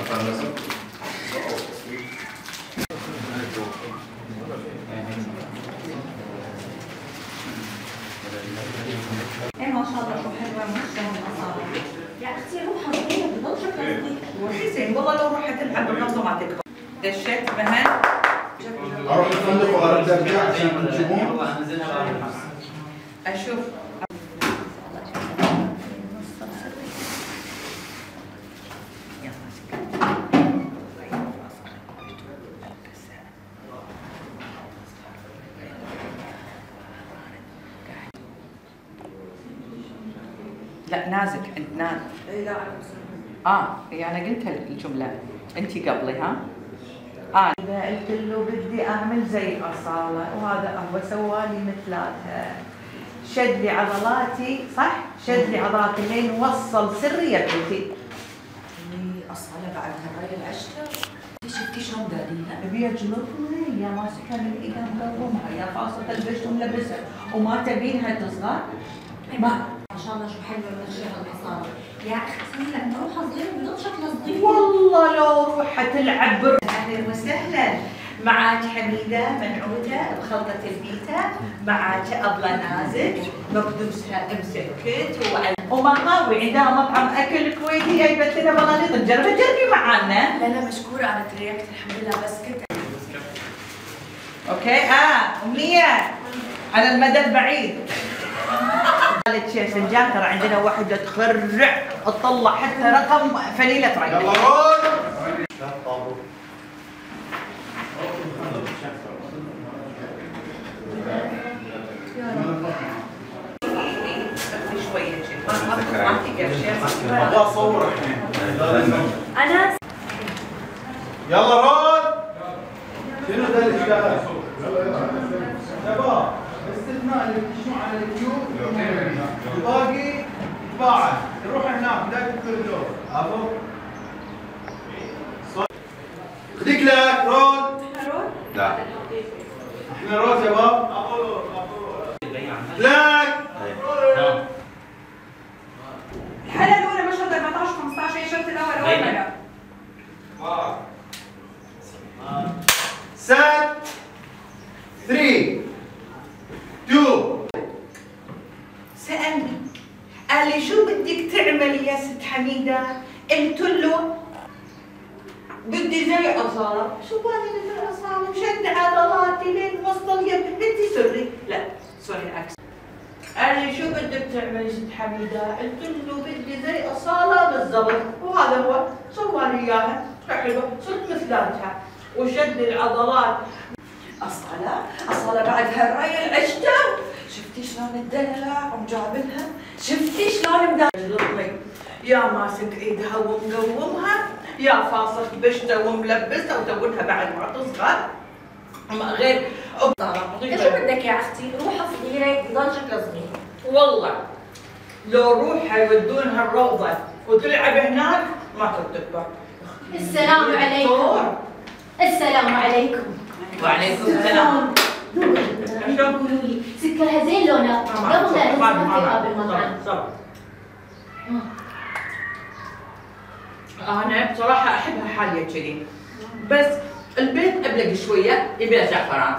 ايه ما شاء الله شو حلوه مشتهم اصابع. يا اختي روحها صغيره بضل شكلها صغير. وحسين والله لو رحت تلعب بالنظم ما تكبر. دشيت مهن. اروح الفندق وارد ارجع عشان تشوفون. والله انزلها بعد اشوف. لا نازك انت نازك. اي لا انا قلت الجمله انت قبلي ها؟ اذا قلت له بدي اعمل زي اصاله وهذا هو سوالي مثلاتها. شد لي عضلاتي صح؟ شد لي عضلاتي لين وصل سري يا بنتي. اصاله بعد هاي العشره شفتي شلون داريها؟ ابي اجلطني يا ماسكها من ايدها مقومها يا خاصه البشت وملبسها وما تبينها تصغر؟ ما شاء الله شو حلوه وجهها الاصاله. يا اختي لما روحها صغيره بضل شكلها صغير. والله لو روحها تلعب اهلا وسهلا. معاك حميده منعوته بخلطه البيتا، معاك ابله نازك مكدوسها مسكت ومهاوي عندها مطعم اكل كويتي جايبت لنا بلاليط جربي معانا. لا مشكوره انا تريقت الحمد لله بس كنت. اوكي امنيه على المدى البعيد. قالت شيء فنجان ترى عندنا واحده تخرع تطلع حتى رقم فليله رقم. يلا رول. شويه ما تقدر شيء. ابغى اصور الحين. انا يلا رول. شنو ذا اللي اشتغل؟ شباب باستثناء اللي بتشون على اليوتيوب الباقي يتباعد يروح هناك بدايه الكوريدور عفوا خذيك لك رول. لا احنا رول شباب لك الحلقه الاولى مشهد 14 15 هي الشوط الاول اول مره. set 3 2 سألني قال لي شو بدك تعملي يا ست حميدة؟ قلت له بدي زي أصالة. شو بالي زي أصالة؟ مشد عضلاتي لين وصل يا بنتي سري. لا سوري العكس. قال لي شو بدك تعملي يا ست حميدة؟ قلت له بدي زي أصالة بالضبط وهذا هو سوالي إياها حلوة صرت مثلاتها وشد العضلات. أصالة بعد هالراية العشتة شفتي شلون الدلع ومجابلها؟ شفتي شلون مدلطني يا ماسك ايدها ومقومها يا فاصل بشته وملبسها وتونها بعد ما تصغر غير شو بدك يا اختي؟ روحها صغيرة تضل شكلها صغير. والله لو روحها يودونها الروضة وتلعب هناك ما كنت تكبر. السلام عليكم. السلام عليكم. وعليكم السلام. شلون قولوا لي سكرها زين لونها قبل لا نسمع في بالمطعم. انا بصراحة احبها حالية كذي بس البيت ابلق شوية يبي له زعفران.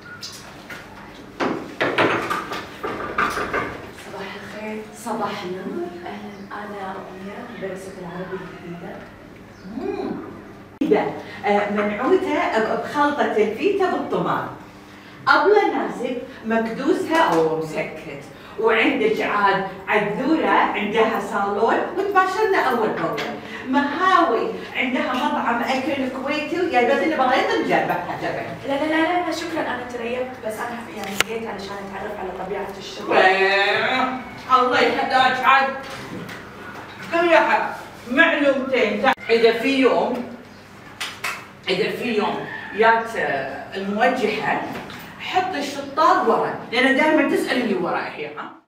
صباح الخير. صباح النور. اهلا انا امنيه مدرسة العربي الجديدة. منعوته بخلطة الفيتا بالطماط. أبلة نازك مكدوسها أو مسكت وعندك عاد عذورة عندها صالون وتباشرنا أول بأول. مهاوي عندها مطعم أكل كويتي وجايبت لنا بلايط مجربها جبل. لا شكرا انا تريقت بس انا يعني جيت علشان اتعرف على طبيعة الشغل. الله يهداك عاد. كلها معلومتين. إذا في يوم جات الموجهة حط الشطار ورا لأن دائما تسأل اللي وراي ها.